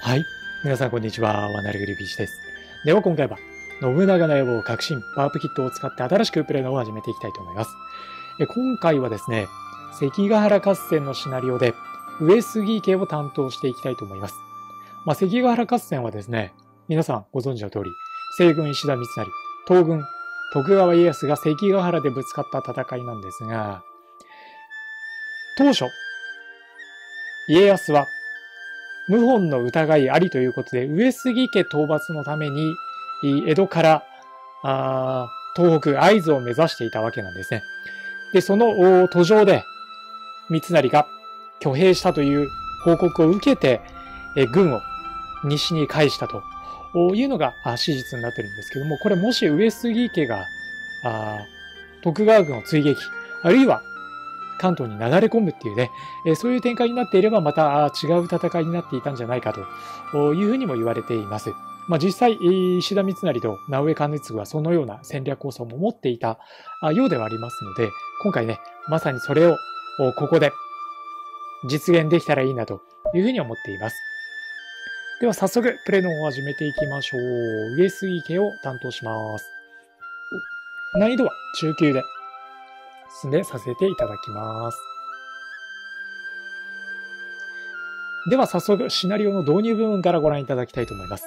はい。皆さん、こんにちは。ワナルグリビーチです。では、今回は、信長の野望革新ワープキットを使って新しくプレイのを始めていきたいと思います。今回はですね、関ヶ原合戦のシナリオで、上杉家を担当していきたいと思います。関ヶ原合戦はですね、皆さんご存知の通り、西軍石田三成、東軍徳川家康が関ヶ原でぶつかった戦いなんですが、当初、家康は謀反の疑いありということで、上杉家討伐のために、江戸から東北、会津を目指していたわけなんですね。で、その途上で、三成が挙兵したという報告を受けて、軍を西に返したというのが史実になってるんですけども、これもし上杉家が徳川軍を追撃、あるいは関東に流れ込むっていうね、そういう展開になっていればまた違う戦いになっていたんじゃないかというふうにも言われています。実際、石田三成と直江兼続はそのような戦略構想も持っていたようではありますので、今回ね、まさにそれをここで実現できたらいいなというふうに思っています。では早速、プレイの方を始めていきましょう。上杉家を担当します。難易度は中級で進めさせていただきます。では早速シナリオの導入部分からご覧いただきたいと思います。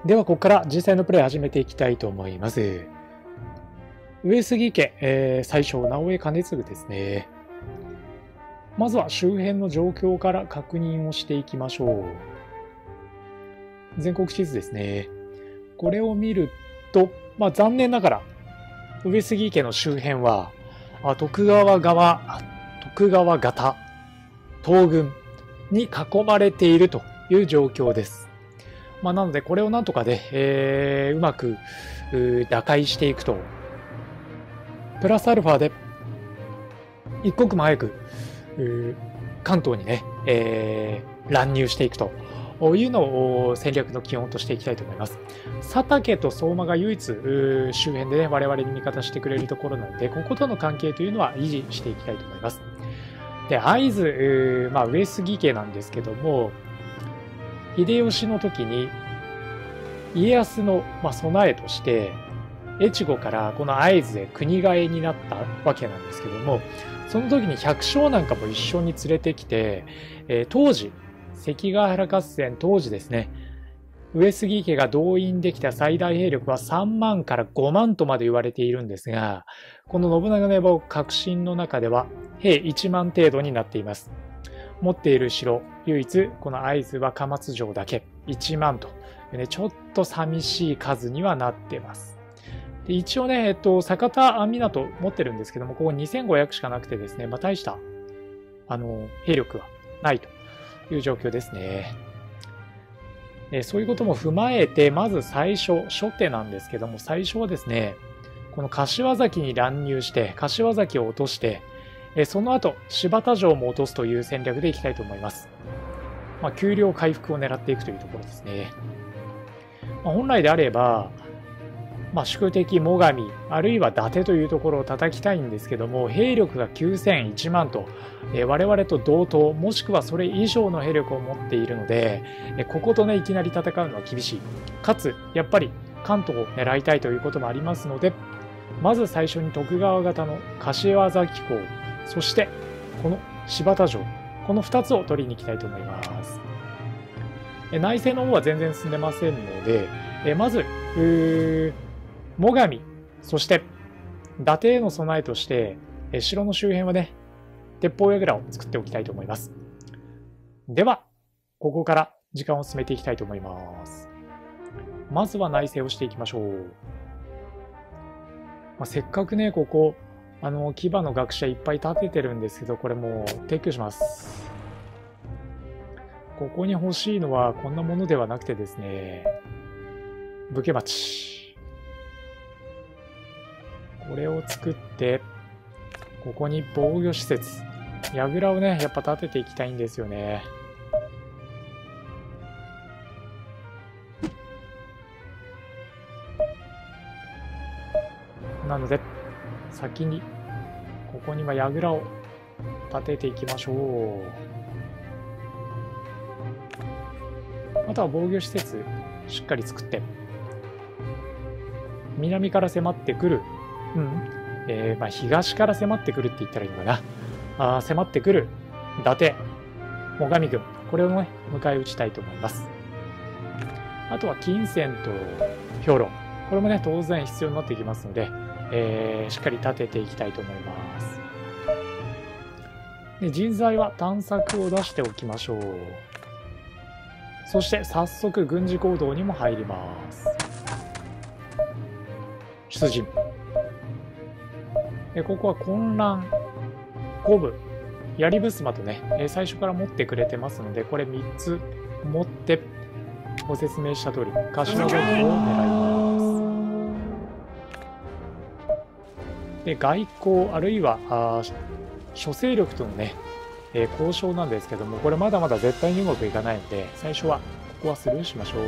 ではここから実際のプレイ始めていきたいと思います。上杉家、最初直江兼続ですね。まずは周辺の状況から確認をしていきましょう。全国地図ですね。これを見ると、残念ながら上杉家の周辺は徳川方東軍に囲まれているという状況です。なのでこれをなんとかで、うまく打開していくと、プラスアルファで一刻も早く関東にね、乱入していくというのを戦略の基本としていきたいと思います。佐竹と相馬が唯一周辺でね、我々に味方してくれるところなので、こことの関係というのは維持していきたいと思います。で、会津、上杉家なんですけども、秀吉の時に家康の備えとして越後からこの会津へ国替えになったわけなんですけども、その時に百姓なんかも一緒に連れてきて、当時関ヶ原合戦当時ですね、上杉家が動員できた最大兵力は3万から5万とまで言われているんですが、この信長の野望革新の中では兵1万程度になっています。持っている城、唯一この会津若松城だけ1万というね、ちょっと寂しい数にはなっています。で一応ね、酒田港持ってるんですけども、ここ2500しかなくてですね、大した兵力はないという状況ですね。そういうことも踏まえて、まず最初、初手なんですけども、最初はですね、この柏崎に乱入して、柏崎を落として、その後、柴田城も落とすという戦略でいきたいと思います。給料回復を狙っていくというところですね。本来であれば、宿敵最上、あるいは伊達というところを叩きたいんですけども、兵力が9000、1万と、我々と同等、もしくはそれ以上の兵力を持っているので、こことね、いきなり戦うのは厳しい。かつ、やっぱり関東を狙いたいということもありますので、まず最初に徳川方の柏崎港、そしてこの柴田城、この2つを取りに行きたいと思います。内政の方は全然進んでませんので、まず、最上、そして伊達への備えとして、城の周辺はね、鉄砲櫓を作っておきたいと思います。では、ここから時間を進めていきたいと思います。まずは内政をしていきましょう。せっかくね、ここ、騎馬の学者いっぱい立ててるんですけど、これもう撤去します。ここに欲しいのはこんなものではなくてですね、武家町。これを作って、ここに防御施設、櫓をね、やっぱ立てていきたいんですよね。なので、先に、ここには櫓を立てていきましょう。あとは防御施設、しっかり作って、南から迫ってくる、東から迫ってくるって言ったらいいのかな。迫ってくる伊達、最上軍、これをね、迎え撃ちたいと思います。あとは金銭と兵糧、これもね、当然必要になってきますので、しっかり立てていきたいと思います。で、人材は探索を出しておきましょう。そして早速軍事行動にも入ります。出陣。ここは混乱、五分、槍衾とね、最初から持ってくれてますので、これ3つ持ってご説明した通り柏崎を狙います。で、外交あるいは諸勢力とのね、交渉なんですけども、これまだまだ絶対にうまくいかないので、最初はここはスルーしましょう。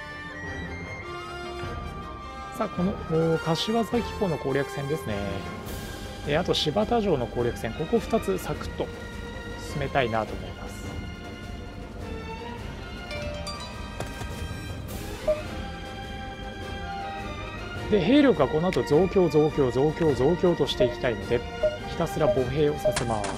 さあ、この柏崎港の攻略戦ですね。あと柴田城の攻略戦、ここ2つサクッと進めたいなと思います。で、兵力はこの後増強としていきたいので、ひたすら歩兵をさせます。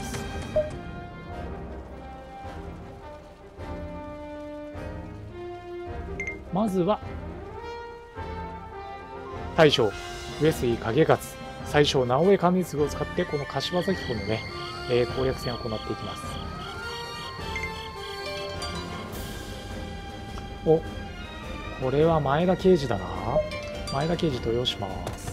まずは大将上杉景勝、最小直江兼続を使ってこの柏崎港のね、攻略戦を行っていきます。お、これは前田慶次だな。前田慶次とよします。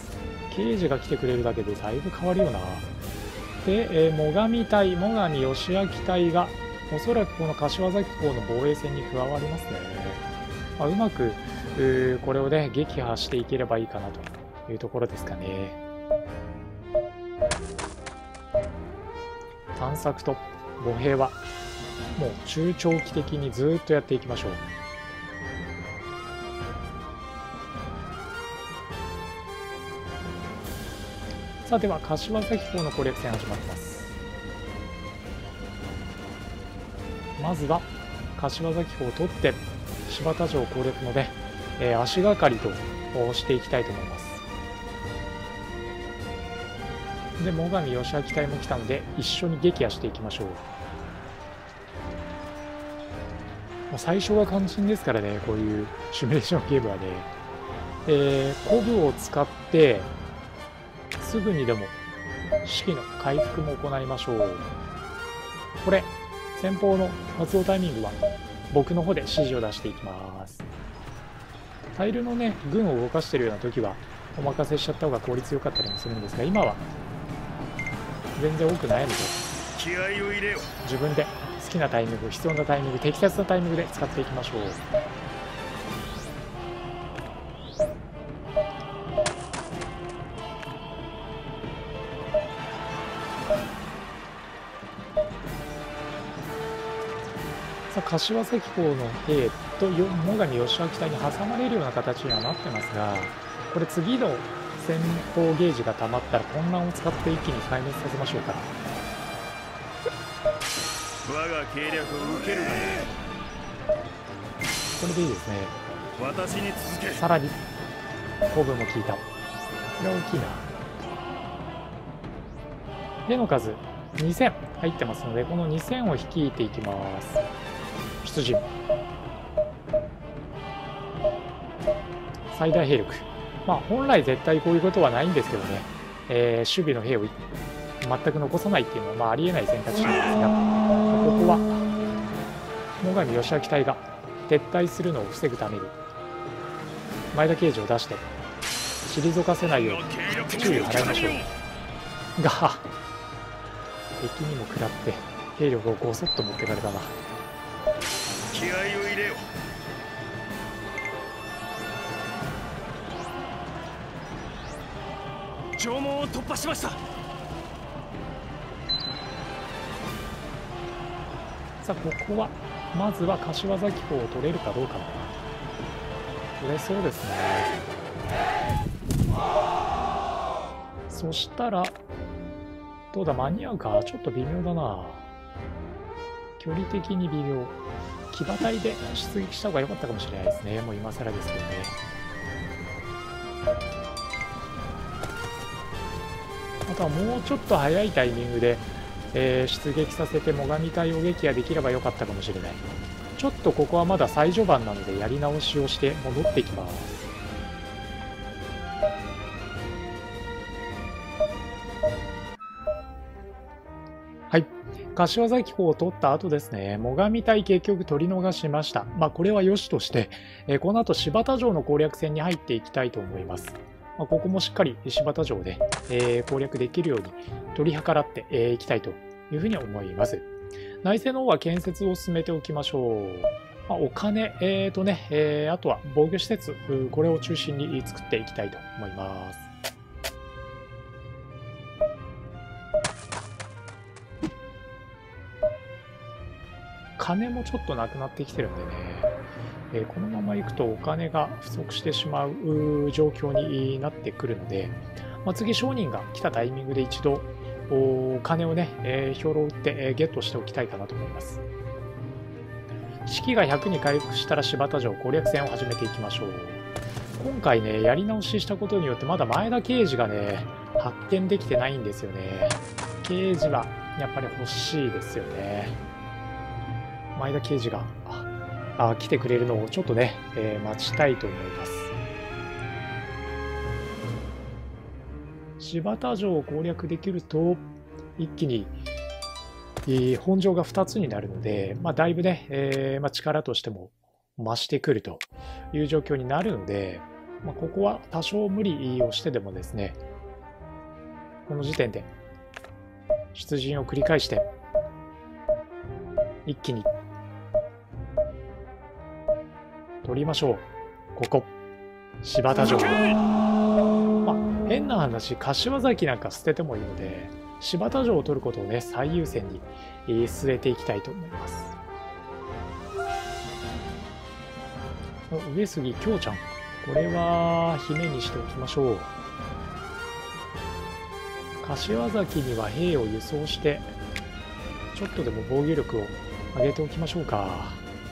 慶次が来てくれるだけでだいぶ変わるよな。で、最上隊、最上義明隊がおそらくこの柏崎港の防衛戦に加わりますね。うまくこれをね撃破していければいいかなというところですかね。探索と歩兵はもう中長期的にずっとやっていきましょう。さあでは柏崎港の攻略戦始まります。まずは柏崎港を取って柴田城攻略ので、足がかりとしていきたいと思います。で最上義明隊も来たので一緒に撃破していきましょう。最初は肝心ですからね、こういうシミュレーションゲームはね、コブを使ってすぐにでも士気の回復も行いましょう。これ先方の発動タイミングは僕の方で指示を出していきます。タイルのね軍を動かしているような時はお任せしちゃった方が効率良かったりもするんですが、今は全然多くないので気合を入れよ。 自分で好きなタイミング、必要なタイミング、適切なタイミングで使っていきましょう。さあ柏崎港の兵と最上義明隊に挟まれるような形にはなってますが、これ次の戦闘ゲージが溜まったら混乱を使って一気に壊滅させましょうか。 我が計略を受けるな。 これでいいですね。 私に続け。 さらにコブも効いた。これは大きいな。兵の数2000入ってますので、この2000を率いていきます。出陣。最大兵力。本来絶対こういうことはないんですけどね、守備の兵を全く残さないっていうのはありえない選択肢なんですが、ここは最上義明隊が撤退するのを防ぐために前田慶次を出して退かせないように注意を払いましょう。が敵にも食らって兵力をごそっと持ってかれたな。 気合を入れよ。城門を突破しました。 さあここはまずは柏崎港を取れるかどうかな。取れそうですね。そしたらどうだ、間に合うか。ちょっと微妙だな。距離的に微妙。騎馬隊で出撃した方が良かったかもしれないですね。もう今更ですけどね。あとはもうちょっと早いタイミングで、出撃させて最上隊を撃破できればよかったかもしれない。ちょっとここはまだ最序盤なのでやり直しをして戻ってきます。はい、柏崎港を取った後ですね、最上隊結局取り逃しました。これは良しとして、この後柴田城の攻略戦に入っていきたいと思います。ここもしっかり柴田城で、攻略できるように取り計らっていきたいというふうに思います。内政の方は建設を進めておきましょう。お金、あとは防御施設、これを中心に作っていきたいと思います。金もちょっとなくなってきてるんでね、このままいくとお金が不足してしまう状況になってくるので、次商人が来たタイミングで一度お金をね、兵糧を打ってゲットしておきたいかなと思います。士気が100に回復したら柴田城攻略戦を始めていきましょう。今回ね、やり直ししたことによってまだ前田慶次がね、発見できてないんですよね。慶次はやっぱり欲しいですよね。前田慶次が来てくれるのをちょっとね、待ちたいと思います。 柴田城を攻略できると一気に本城が2つになるので、だいぶね、力としても増してくるという状況になるので、ここは多少無理をしてでもですね、この時点で出陣を繰り返して一気に取りましょう。ここ柴田城。変な話、柏崎なんか捨ててもいいので、柴田城を取ることをね、最優先に据えていきたいと思います。上杉京ちゃん、これは姫にしておきましょう。柏崎には兵を輸送して、ちょっとでも防御力を上げておきましょうか。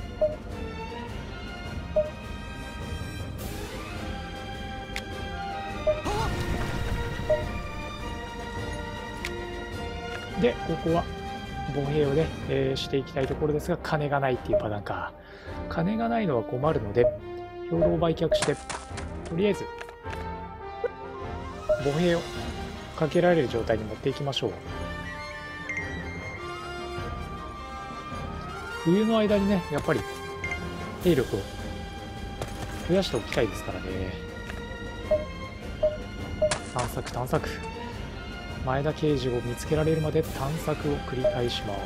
で、ここは防衛をね、していきたいところですが、金がないっていうパターンか。金がないのは困るので、兵糧を売却して、とりあえず、防衛をかけられる状態に持っていきましょう。冬の間にね、やっぱり、兵力を増やしておきたいですからね。探索、探索。前田慶次を見つけられるまで探索を繰り返します。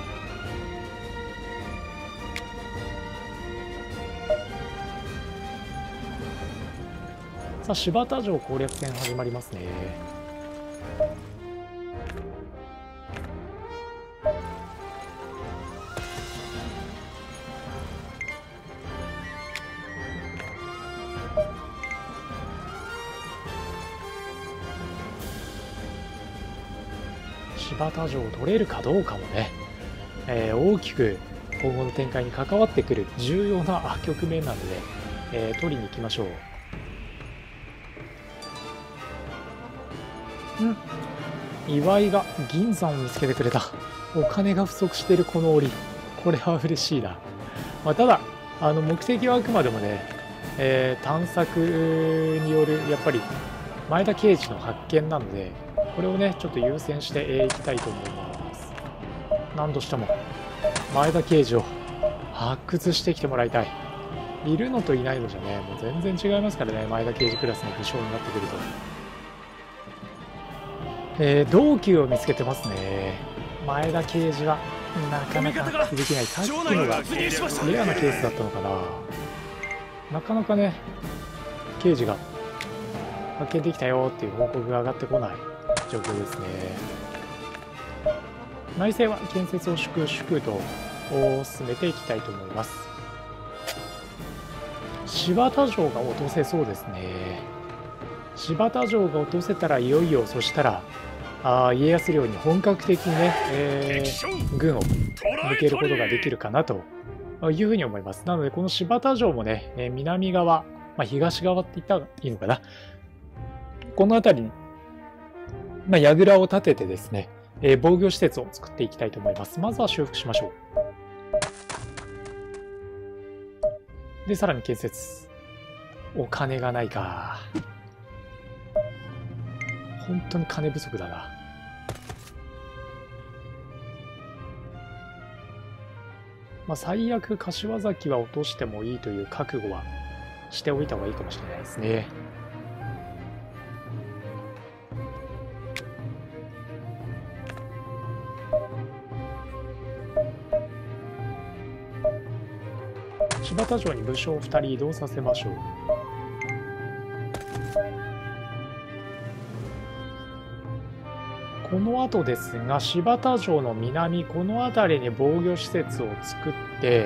さあ、柴田城攻略戦始まりますね。柴田城を取れるかどうかもね、大きく今後の展開に関わってくる重要な局面なので、取りに行きましょう。岩井が銀山を見つけてくれた。お金が不足しているこの折、これは嬉しいな。ただ目的はあくまでもね、探索によるやっぱり前田慶次の発見なので、これをねちょっと優先していきたいと思います。何としても前田慶次を発掘してきてもらいたい。いるのといないのじゃね、もう全然違いますからね、前田慶次クラスの武将になってくると。同級を見つけてますね。前田慶次はなかなか発揮できない。さっきのがレアなケースだったのかな。なかなかね慶次が発見できたよっていう報告が上がってこない状況ですね。内政は建設を粛々と進めていきたいと思います。柴田城が落とせそうですね。柴田城が落とせたらいよいよ、そしたら家康領に本格的にね、軍を向けることができるかなというふうに思います。なのでこの柴田城もね、南側、東側って言ったらいいのかな、この辺りに、櫓を立ててですね、防御施設を作っていきたいと思います。まずは修復しましょう。でさらに建設。お金がないか。本当に金不足だな。最悪柏崎は落としてもいいという覚悟はしておいた方がいいかもしれないですね。柴田城に武将を2人移動させましょう。この後ですが、柴田城の南、この辺りに防御施設を作って、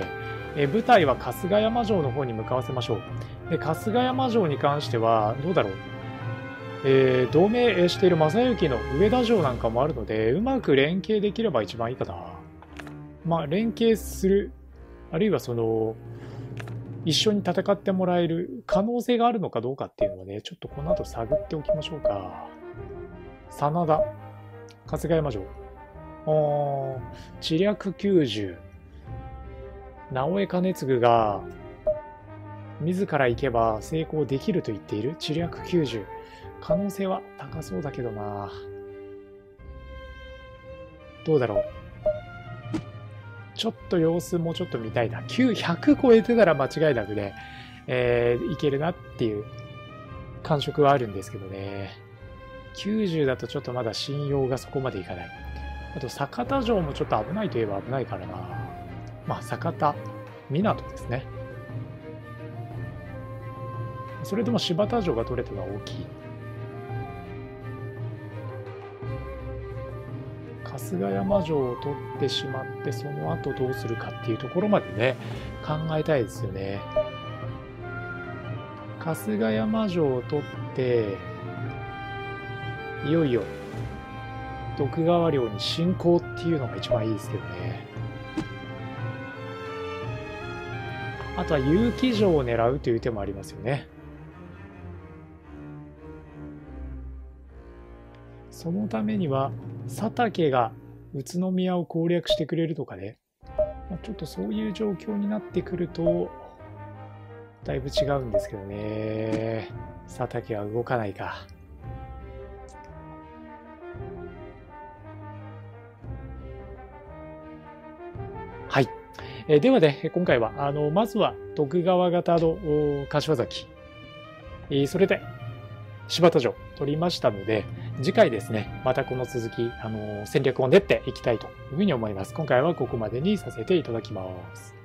部隊は春日山城の方に向かわせましょう。で春日山城に関してはどうだろう、同盟している正行の上田城なんかもあるので、うまく連携できれば一番いいかな。連携する、あるいは一緒に戦ってもらえる可能性があるのかどうかっていうのはね、ちょっとこの後探っておきましょうか。真田、春日山城、知略90、直江兼続が自ら行けば成功できると言っている知略90。 可能性は高そうだけどな。どうだろう。ちょっと様子もうちょっと見たいな。100超えてたら間違いなくね、いけるなっていう感触はあるんですけどね。90だとちょっとまだ信用がそこまでいかない。あと、酒田城もちょっと危ないといえば危ないからな。まあ、酒田、港ですね。それでも柴田城が取れたのは大きい。春日山城を取ってしまって、その後どうするかっていうところまでね、考えたいですよね。春日山城を取って、いよいよ徳川領に侵攻っていうのが一番いいですけどね。あとは結城城を狙うという手もありますよね。そのためには佐竹が宇都宮を攻略してくれるとかね、ちょっとそういう状況になってくるとだいぶ違うんですけどね。佐竹は動かないか。はい。ではね、今回はまずは徳川方の柏崎、それで柴田城取りましたので、次回ですね、またこの続き戦略を練っていきたいというふうに思います。今回はここまでにさせていただきます。